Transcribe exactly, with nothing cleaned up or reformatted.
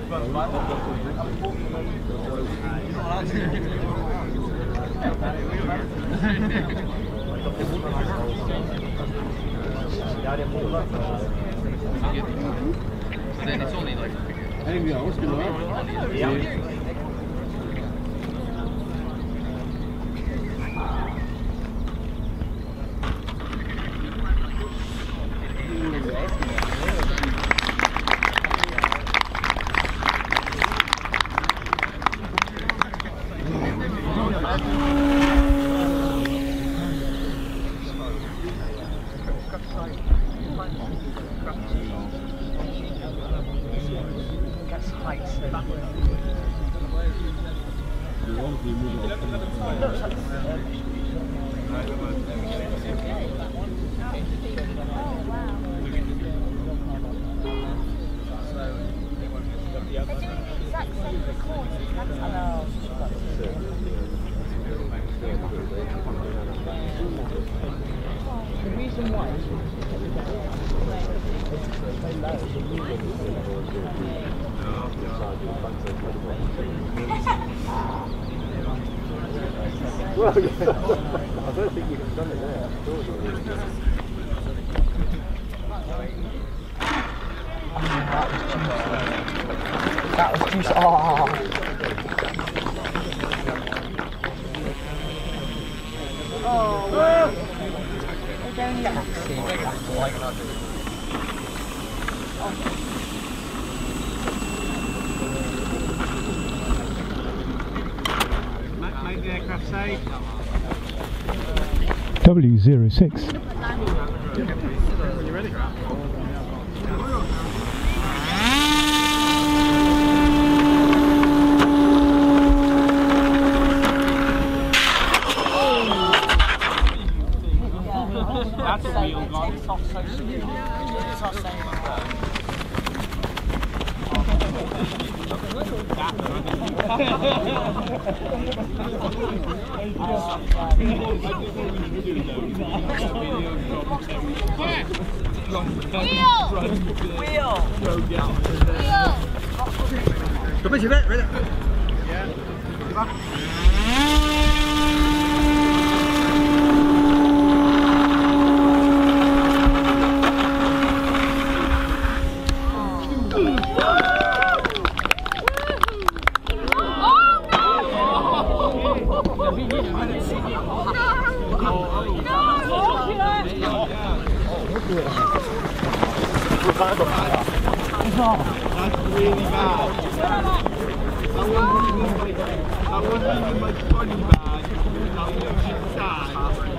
Then it's only like anything else going on? Yeah. The reason why is well, I don't think you can have done it there. that was juicy. Oh. Oh, well. Again, that's it. That's like Make the aircraft safe. W zero six. When you're ready. That's a wheel gone. It's off so soon. It's off so Wheel! Wheel! Come on, you bet, right? That's really bad. That wasn't even, that wasn't even my funny bad. That was just sad.